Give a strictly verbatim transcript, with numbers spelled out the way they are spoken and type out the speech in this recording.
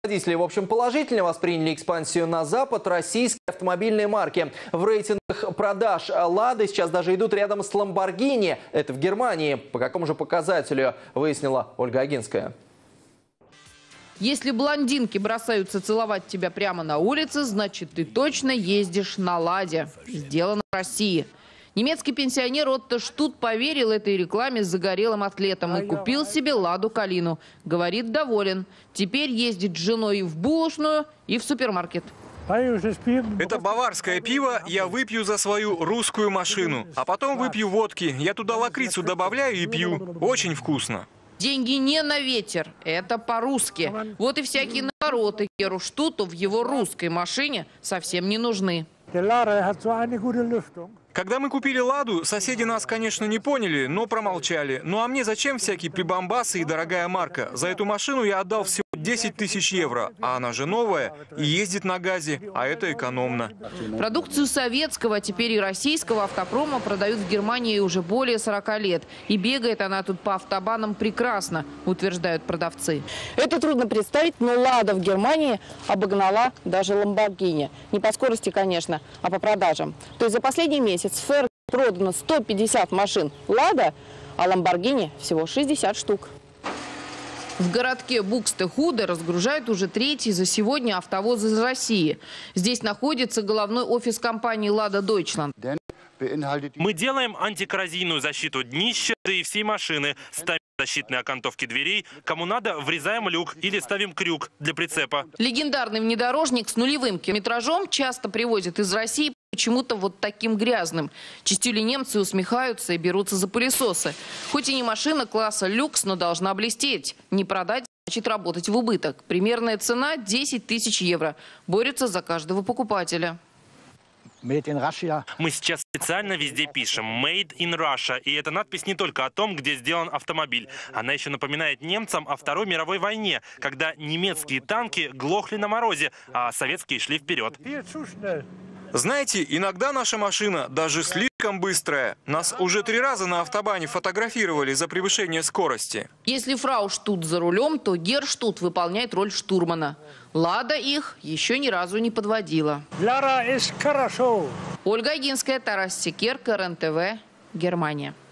Водители, в общем, положительно восприняли экспансию на Запад российской автомобильной марки. В рейтингах продаж «Лады» сейчас даже идут рядом с «Ламборгини». Это в Германии. По какому же показателю, выяснила Ольга Агинская. Если блондинки бросаются целовать тебя прямо на улице, значит, ты точно ездишь на «Ладе». Сделано в России. Немецкий пенсионер Отто Штут поверил этой рекламе с загорелым атлетом и купил себе «Ладу Калину». Говорит, доволен. Теперь ездит с женой и в булочную, и в супермаркет. Это баварское пиво я выпью за свою русскую машину. А потом выпью водки. Я туда лакрицу добавляю и пью. Очень вкусно. Деньги не на ветер. Это по-русски. Вот и всякие навороты Геру Штуту в его русской машине совсем не нужны. Когда мы купили «Ладу», соседи нас, конечно, не поняли, но промолчали. Ну а мне зачем всякие прибамбасы и дорогая марка? За эту машину я отдал всего десять тысяч евро, а она же новая и ездит на газе, а это экономно. Продукцию советского, а теперь и российского автопрома продают в Германии уже более сорока лет. И бегает она тут по автобанам прекрасно, утверждают продавцы. Это трудно представить, но «Лада» в Германии обогнала даже «Ламборгини». Не по скорости, конечно, а по продажам. То есть за последний месяц в ФР продано сто пятьдесят машин «Лада», а «Ламборгини» всего шестьдесят штук. В городке Букстехуде разгружают уже третий за сегодня автовоз из России. Здесь находится головной офис компании «Лада Дойчланд». Мы делаем антикоррозийную защиту днища и всей машины. Ставим защитные окантовки дверей. Кому надо, врезаем люк или ставим крюк для прицепа. Легендарный внедорожник с нулевым километражом часто привозят из России почему-то вот таким грязным. Чистили немцы усмехаются и берутся за пылесосы. Хоть и не машина класса люкс, но должна блестеть. Не продать значит работать в убыток. Примерная цена десять тысяч евро. Борются за каждого покупателя. Мы сейчас специально везде пишем «Made in Russia». И эта надпись не только о том, где сделан автомобиль. Она еще напоминает немцам о Второй мировой войне, когда немецкие танки глохли на морозе, а советские шли вперед. Знаете, иногда наша машина даже слишком быстрая. Нас уже три раза на автобане фотографировали за превышение скорости. Если фрау Штут за рулем, то Гер Штут выполняет роль штурмана. «Лада» их еще ни разу не подводила. Ольга Агинская, Тарас Секер, ка эр эн тэ вэ, Германия.